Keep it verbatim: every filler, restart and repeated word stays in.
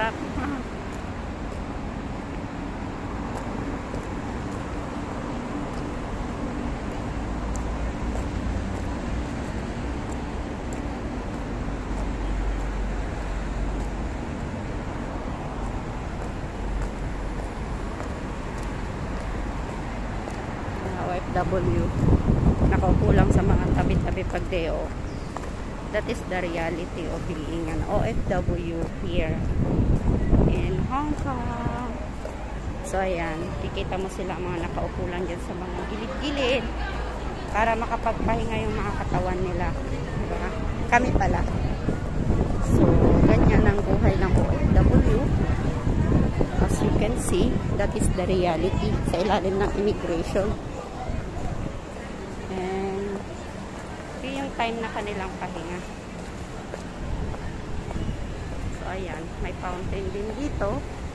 truck. O F W. Nakaupo lang sa mga tabi-tabi pag day off. That is the reality of being an O F W here in Hong Kong. So ayan, kikita mo sila mga nakaupo lang dyan sa mga gilid-gilid para makapagpahinga yung mga katawan nila, diba? Kami pala. So ganyan ang buhay ng O F W. As you can see, that is the reality sa ilalim ng immigration. Time na kanilang pahinga. So ayan, may fountain din dito.